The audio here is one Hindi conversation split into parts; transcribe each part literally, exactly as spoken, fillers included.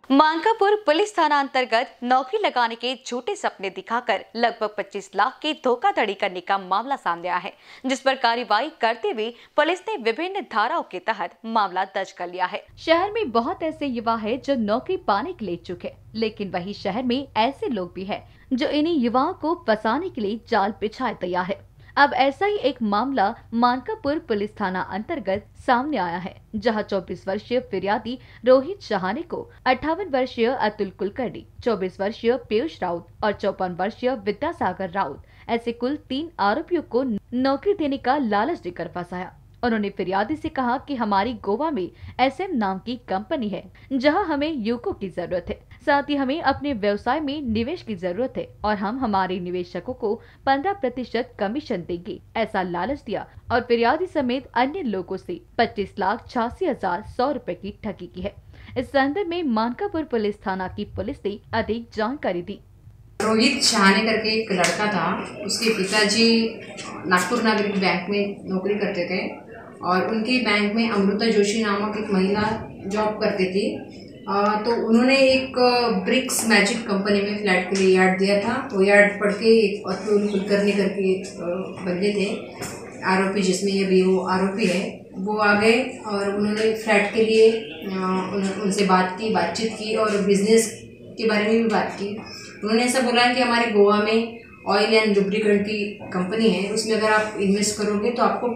मानकापुर पुलिस थाना अंतर्गत नौकरी लगाने के झूठे सपने दिखाकर लगभग पच्चीस लाख की धोखाधड़ी करने का मामला सामने आया है, जिस पर कार्रवाई करते हुए पुलिस ने विभिन्न धाराओं के तहत मामला दर्ज कर लिया है। शहर में बहुत ऐसे युवा है जो नौकरी पाने के लिए इच्छुक है, लेकिन वही शहर में ऐसे लोग भी है जो इन्हीं युवाओं को फंसाने के लिए जाल बिछाए तैयार है। अब ऐसा ही एक मामला मानकापुर पुलिस थाना अंतर्गत सामने आया है, जहां चौबीस वर्षीय फिरियादी रोहित शहाने को अट्ठावन वर्षीय अतुल कुलकर्णी, चौबीस वर्षीय पीयूष राउत और चौपन वर्षीय विद्यासागर राउत ऐसे कुल तीन आरोपियों को नौकरी देने का लालच देकर फंसाया। उन्होंने फिरियादी से कहा कि हमारी गोवा में एसएम नाम की कंपनी है, जहां हमें युवकों की जरूरत है, साथ ही हमें अपने व्यवसाय में निवेश की जरूरत है और हम हमारे निवेशकों को पंद्रह प्रतिशत कमीशन देंगे, ऐसा लालच दिया और फिरियादी समेत अन्य लोगों से पच्चीस लाख छियासी हजार सौ रुपए की ठगी की है। इस संदर्भ में मानकापुर पुलिस थाना की पुलिस ने अधिक जानकारी दी। रोहित शहाने करके एक लड़का था, उसके पिताजी नागपुर नागरिक बैंक में नौकरी करते थे और उनके बैंक में अमृता जोशी नामक एक महिला जॉब करती थी। तो उन्होंने एक ब्रिक्स मैजिक कंपनी में फ्लैट के लिए यार्ड दिया था। वो यार्ड पढ़ के एक अतुल कुलकर्णी करके बंदे थे आरोपी, जिसमें ये भी वो आरोपी है, वो आ गए और उन्होंने फ्लैट के लिए उन, उनसे बात की बातचीत की और बिजनेस के बारे में भी बात की। उन्होंने ऐसा बोला है कि हमारे गोवा में ऑयल एंड लुब्रिकेंट की कंपनी है, उसमें अगर आप इन्वेस्ट करोगे तो आपको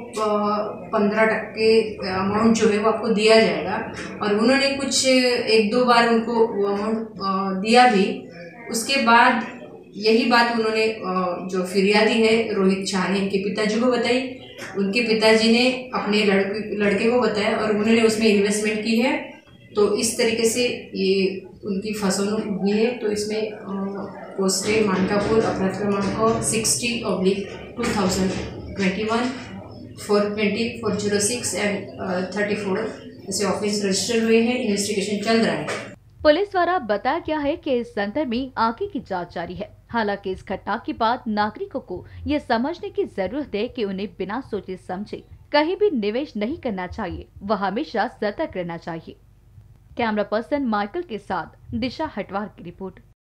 पंद्रह टक्के अमाउंट जो है वो आपको दिया जाएगा। और उन्होंने कुछ एक दो बार उनको वो अमाउंट दिया भी। उसके बाद यही बात उन्होंने जो फिरियादी है रोहित शहाने के पिताजी को बताई। उनके पिताजी ने अपने लड़के लड़के को बताया और उन्होंने उसमें इन्वेस्टमेंट की है। तो इस तरीके से ये उनकी फसलों हुई है। तो इसमें पोस्टेड मानकापुर अपराध क्रमांक sixty oblique two thousand twenty one four twenty four zero six and thirty four ऐसे ऑफिस रजिस्टर हुए हैं। इन्वेस्टिगेशन चल रहा है। पुलिस द्वारा बताया गया है कि इस संदर्भ में आगे की जांच जारी है। हालांकि इस घटना के बाद नागरिकों को ये समझने की जरूरत है कि उन्हें बिना सोचे समझे कहीं भी निवेश नहीं करना चाहिए, वह हमेशा सतर्क रहना चाहिए। कैमरा पर्सन माइकल के साथ दिशा हटवार की रिपोर्ट।